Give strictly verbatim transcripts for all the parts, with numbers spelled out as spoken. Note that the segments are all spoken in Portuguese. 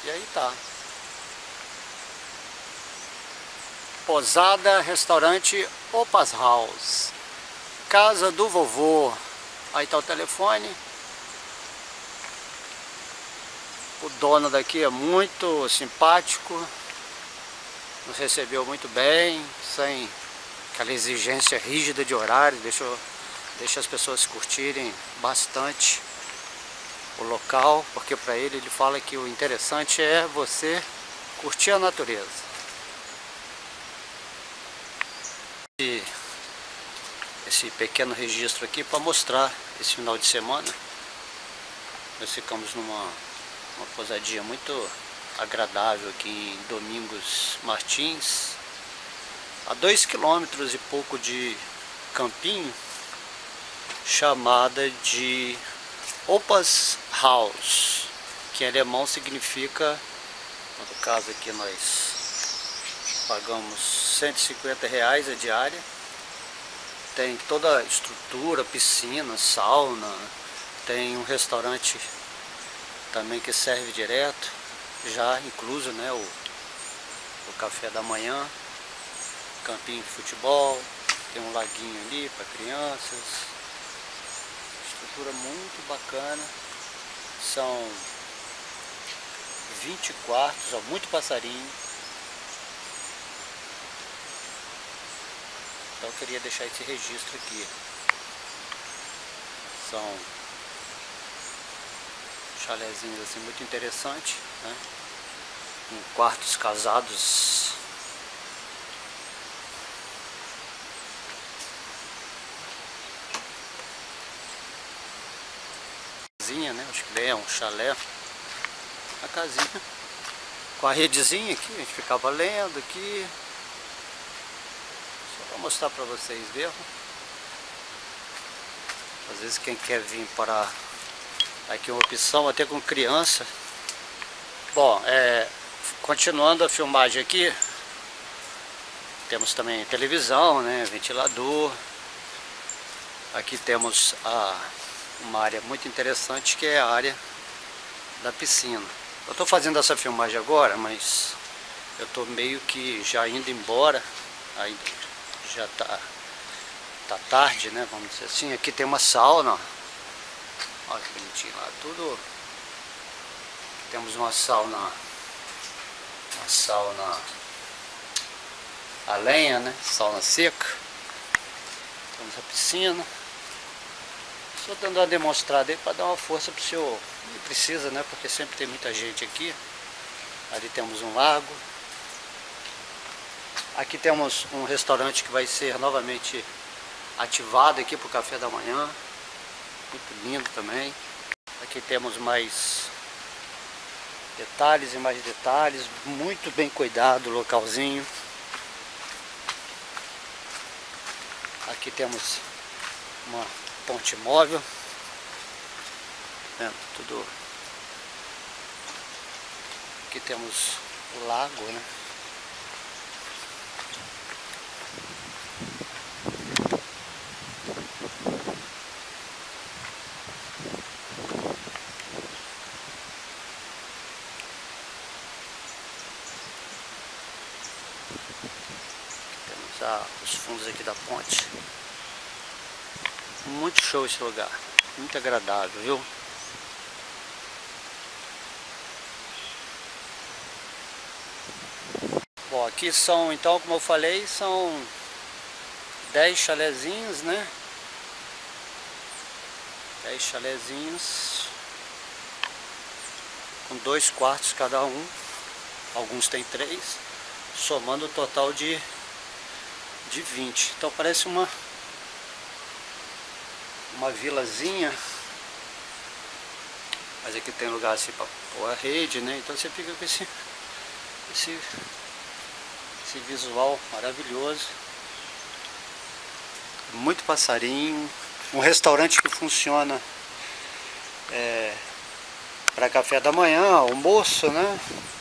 E aí tá. Posada, restaurante Opas House, casa do vovô. Aí tá o telefone. O dono daqui é muito simpático, nos recebeu muito bem, sem aquela exigência rígida de horário, deixa, deixa as pessoas curtirem bastante o local, porque para ele, ele fala que o interessante é você curtir a natureza. E esse pequeno registro aqui para mostrar esse final de semana. Nós ficamos numa uma pousadinha muito agradável aqui em Domingos Martins, a dois quilômetros e pouco de Campinho, chamada de Opas House, que em alemão significa, no caso aqui nós pagamos cento e cinquenta reais a diária. Tem toda a estrutura, piscina, sauna, tem um restaurante também que serve direto, já incluso, né, o, o café da manhã, campinho de futebol, tem um laguinho ali para crianças, estrutura muito bacana, são vinte quartos, ó, muito passarinho. Então eu queria deixar esse registro aqui. São chalezinhos assim muito interessante, né? Com quartos casados. Casinha, né? Acho que é um chalé. A casinha com a redezinha aqui, a gente ficava lendo aqui. Só para mostrar para vocês mesmo. Às vezes quem quer vir para aqui uma opção até com criança. Bom, é, continuando a filmagem aqui, temos também televisão, né, ventilador. Aqui temos a, uma área muito interessante, que é a área da piscina. Eu estou fazendo essa filmagem agora, mas eu estou meio que já indo embora. Aí já tá, tá tarde, né, vamos dizer assim. Aqui tem uma sauna. Olha que bonitinho lá, tudo. Temos uma sauna, uma sauna a lenha, né? Sauna seca. Temos a piscina. Só dando uma demonstrada aí para dar uma força pro senhor. Não precisa, né? Porque sempre tem muita gente aqui. Ali temos um lago. Aqui temos um restaurante que vai ser novamente ativado aqui para o café da manhã. Muito lindo também. Aqui temos mais detalhes e mais detalhes. Muito bem cuidado o localzinho. Aqui temos uma ponte móvel. É, tudo. Aqui temos o lago, né? Temos a, os fundos aqui da ponte. Muito show esse lugar, muito agradável, viu? Bom, aqui são, então, como eu falei, são dez chalezinhos, né? dez chalezinhos com dois quartos cada um. Alguns tem três, somando o total de, de vinte. Então parece uma uma vilazinha, mas aqui tem lugar assim para pôr a rede, né? Então você fica com esse, esse, esse visual maravilhoso, muito passarinho, um restaurante que funciona é, para café da manhã, almoço, né?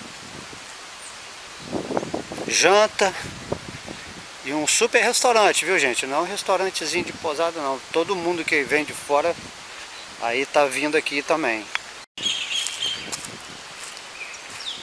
Janta. E um super restaurante, viu, gente? Não é um restaurantezinho de pousada, não. Todo mundo que vem de fora aí tá vindo aqui também.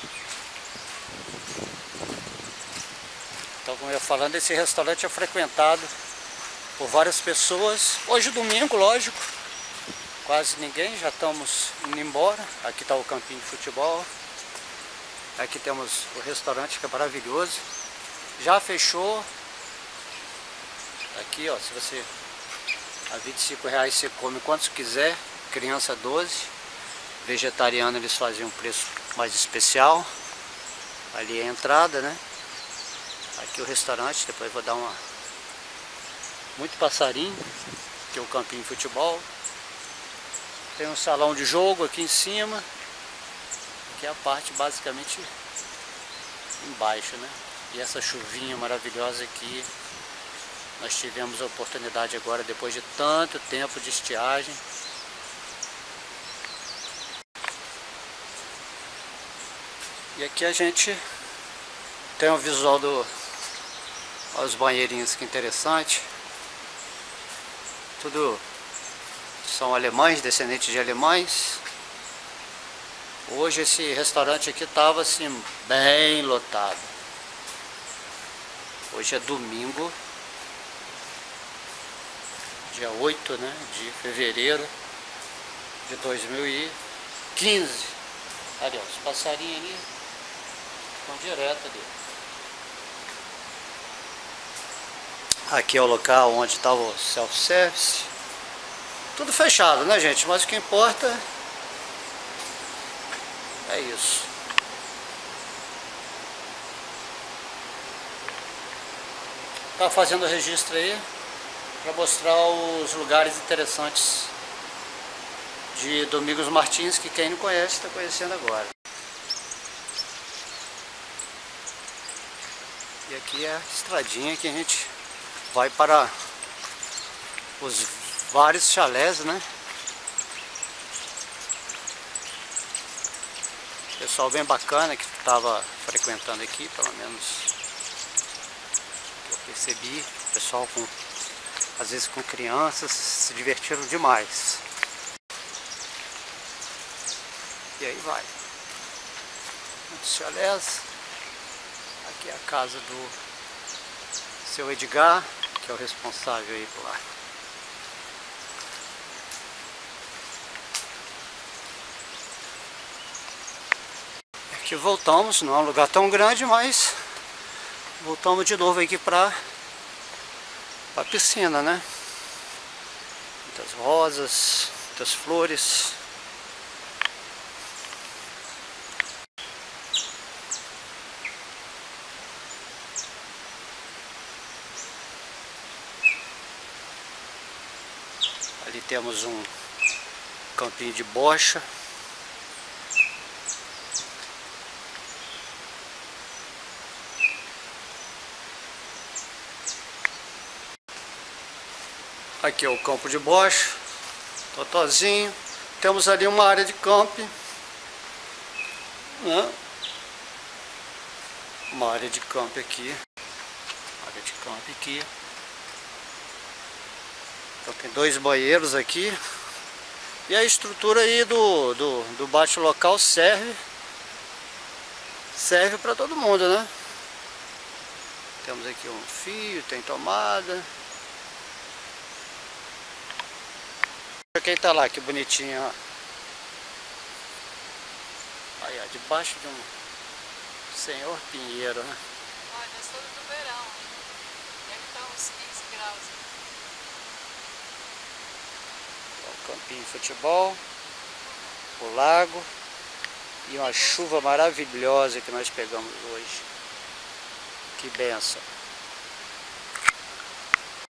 como eu ia falando, esse restaurante é frequentado por várias pessoas. Hoje domingo, lógico, quase ninguém, já estamos indo embora. Aqui está o campinho de futebol. Aqui temos o restaurante que é maravilhoso. Já fechou. Aqui, ó, se você a vinte e cinco reais você come quantos quiser, criança doze, vegetariano eles fazem um preço mais especial. Ali é a entrada, né? Aqui o restaurante, depois eu vou dar uma... Muito passarinho, aqui é o campinho de futebol. Tem um salão de jogo aqui em cima, que é a parte basicamente embaixo, né? E essa chuvinha maravilhosa aqui, nós tivemos a oportunidade agora, depois de tanto tempo de estiagem. E aqui a gente tem um visual do... Olha os banheirinhos, que interessante. Tudo são alemães, descendentes de alemães. Hoje esse restaurante aqui estava assim, bem lotado. Hoje é domingo, dia oito, né, de fevereiro de dois mil e quinze. Ali, ó, os passarinhos ali estão direto ali. Aqui é o local onde estava o self-service. Tudo fechado, né, gente? Mas o que importa é isso. Tá fazendo o registro aí para mostrar os lugares interessantes de Domingos Martins, que quem não conhece está conhecendo agora. E aqui é a estradinha que a gente vai para os vários chalés, né? Pessoal bem bacana que estava frequentando aqui, pelo menos que eu percebi. Pessoal com, às vezes com crianças, se divertiram demais. E aí vai. Muitos chalés. Aqui é a casa do seu Edgar, que é o responsável aí por lá. Aqui voltamos, não é um lugar tão grande, mas voltamos de novo aqui para a piscina, né? Muitas rosas, muitas flores. Ali temos um campinho de bocha. Aqui é o campo de bocha, totozinho. Temos ali uma área de camping, né? Uma área de camping aqui. Área de camping aqui. Então tem dois banheiros aqui. E a estrutura aí do, do, do bate local serve serve para todo mundo, né? Temos aqui um fio, tem tomada. Quem tá lá, que bonitinho, ó. Aí, ó, debaixo de um senhor pinheiro, né? Olha, nós estamos no verão, hein? Deve estar uns quinze graus. O campinho de futebol, o lago e uma chuva maravilhosa que nós pegamos hoje. Que benção!